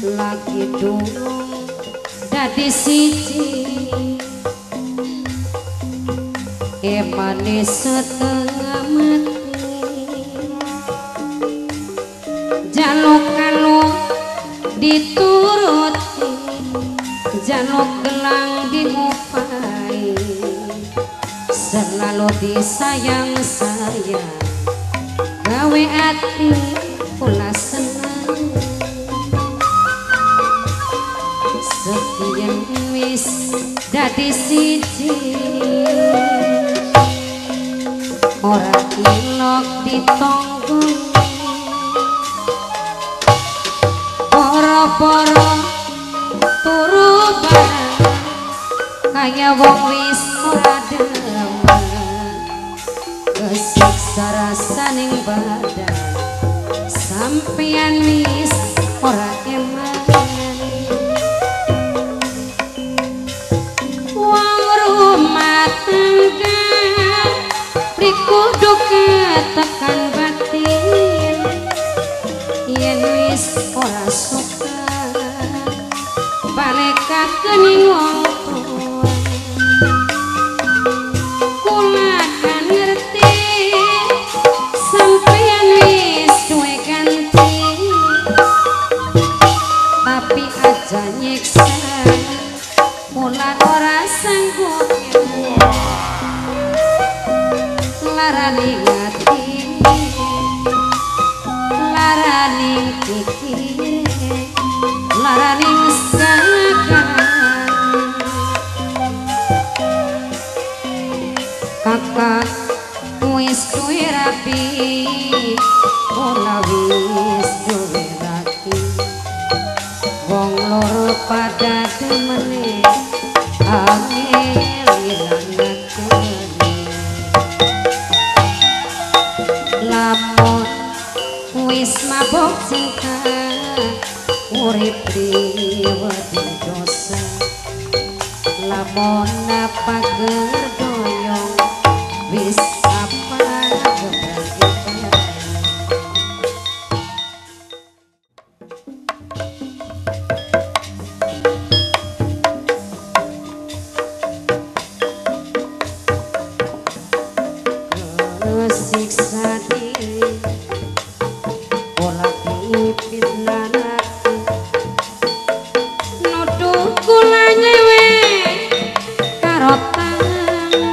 lagi durung dadi siji emane setengah mati jaluk-jaluk dituruti jaluk gelang diupai selalu disayang-sayang gawe ati kula seneng sekian wis dadi siji ora ilok ditonggong poro-poro turu bareng kaya wong wis ora demen kesiksa rasaning badan sampeyan wis ora eman wong rumah tangga prikudu ketekan batin yen wis ora suka balik kening wong tua kula kan ngerti sampeyan wis duwe ganti tapi aja nyiksa kula ora sanggup larani ati larani pikir larani sakaran kakak wis duwe rapi ora wis duwe laki wong loro pada demene angel ilang lamun wis mabok cinta urip liwati dosa lamun apa gerdoyong wis apa kebagian siksa diri pola pipitnan hati nuduh kula nyewe karo tangan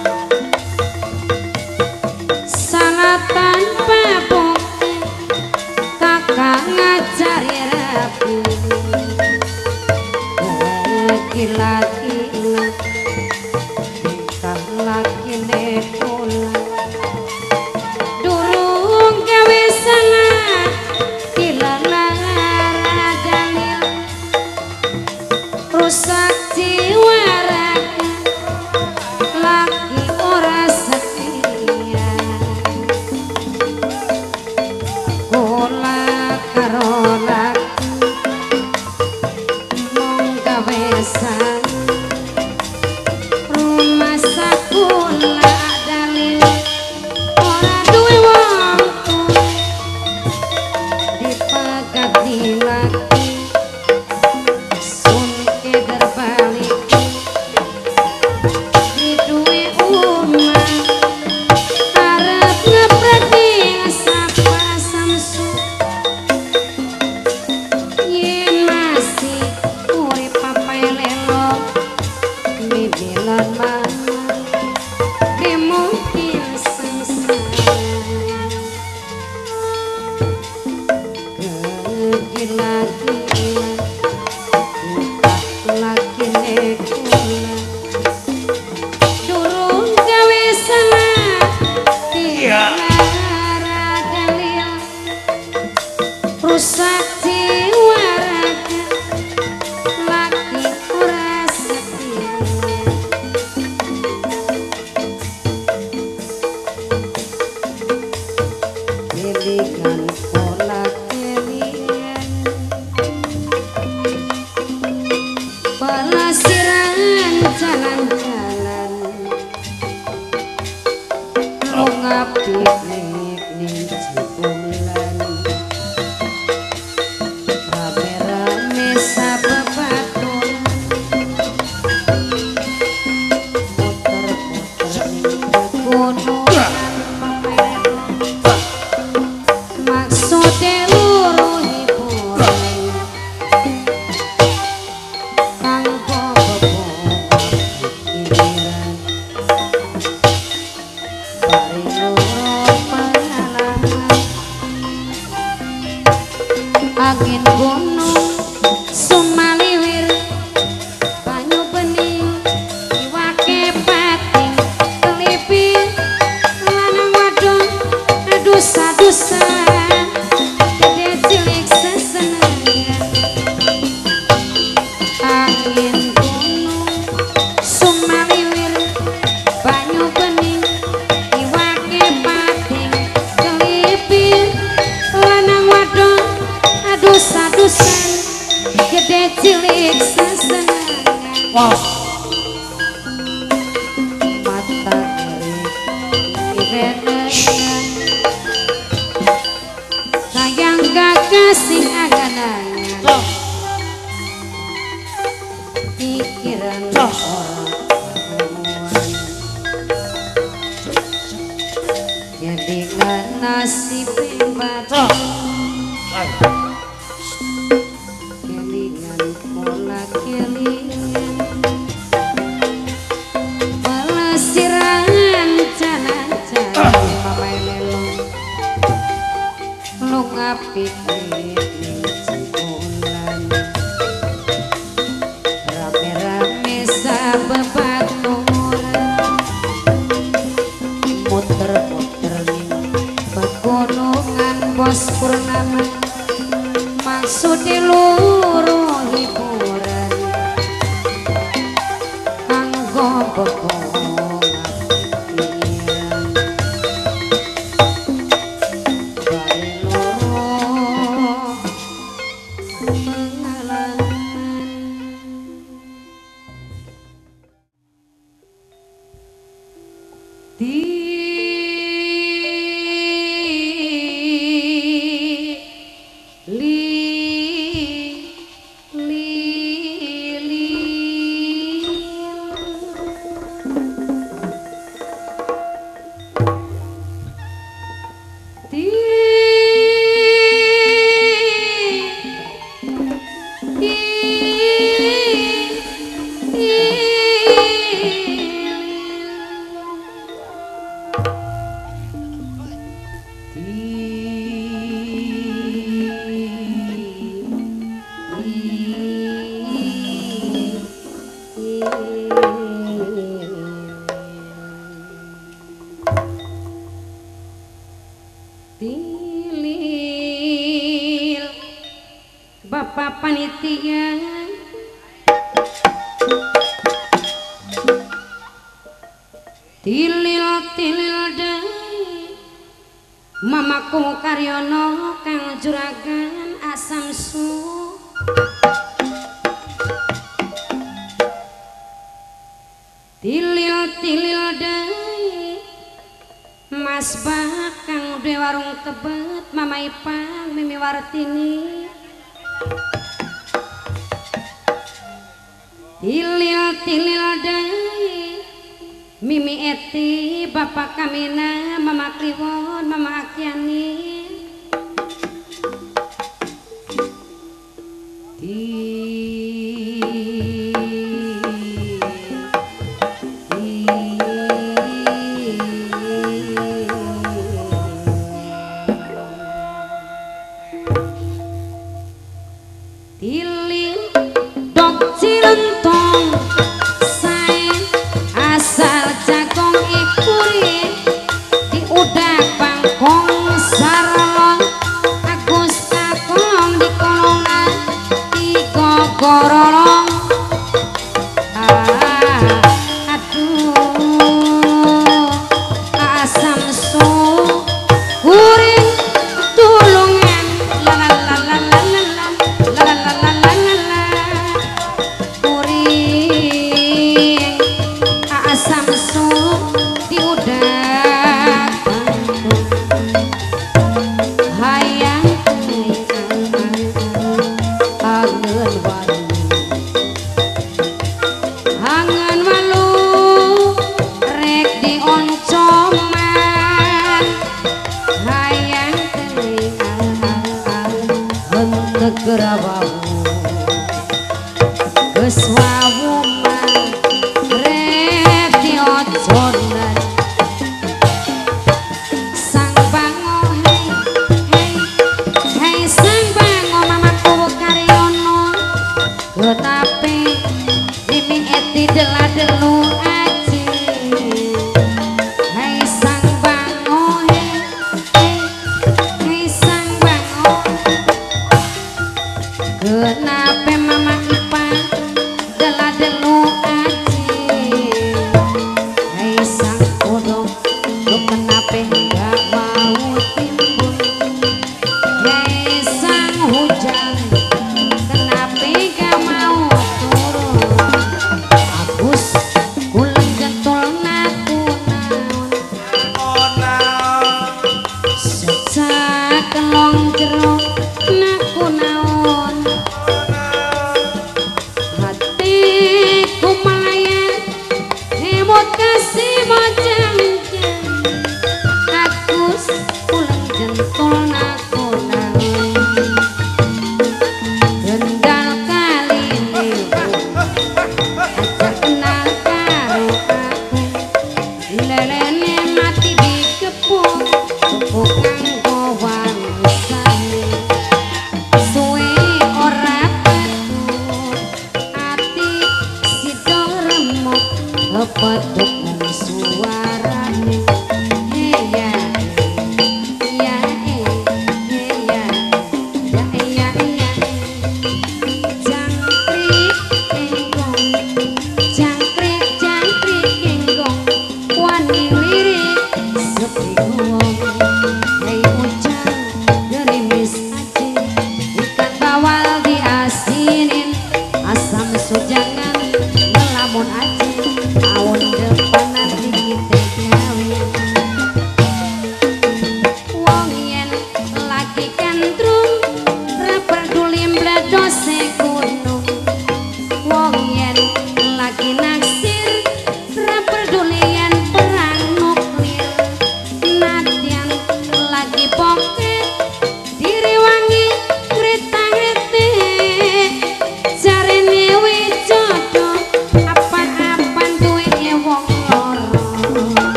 salah tanpa bukti kakak ngajari rapi gila-gila tingkah lakine kula rusak jiwa raga lagi ora setia kula karo lagi mung gawe sang rumah sakula dalil ora duwe wong dipagati lagi rusak jiwa raga lagi ora setia kelingan pola kelingan pelasiran jalan-jalan rongap piknik ning cipulan angin gunung sumaliwir banyu bening iwake pating telipir lanang wadon dusa-dusa gede cilik sesenengan angin gunung sumaliwir banyu bening iwake pating telipir lanang wadon dusa-dusan gede cilik sesenengan mata irenengan sayang gagah sing aganangan pikiran orang jadi nasib badan kelingan pola kelingan pelesiran jalan-jalan mamai lelong lu ngapit ning cipulan rame-rame sabebaturan muter-muter ning pegunungan bos purnama maksudnya luruh hiburan kanggo bekongan pikiran bari luruh pengalaman Tilil Bapak panitia tilil dai mamaku Karyono kang juragan asam su tilil dai Mas Bakang duwe warung tebet Mama Ipang Mimi Wartini tilil dai Mimi Eti Bapak Kamina Mama Kliwon Mama Akyani tilil dok cirentong sae asal jagong ikuri di udah bangkong saralong agus kakong di kolongan di gogorolong aduh asam su kuring tulungan lalalalalalala lalalalalalala kuring asam su di udah hayang angen walu rek dioncoman hayang henteu gerawawu geus wawuman rek dioconan sang bango hey hey hey sang bango mama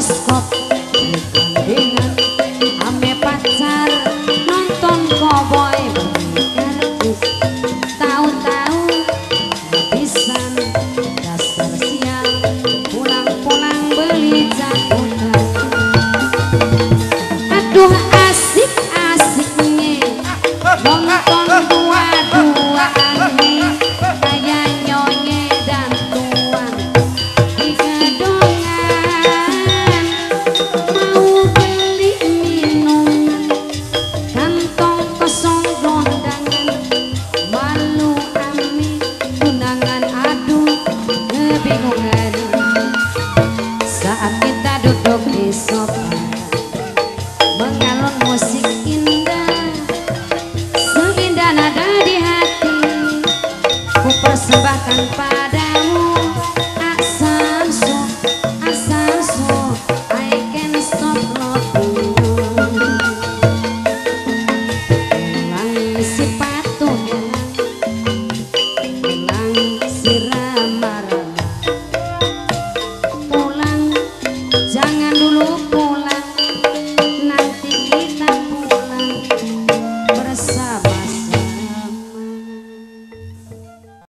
bioskop bergandingan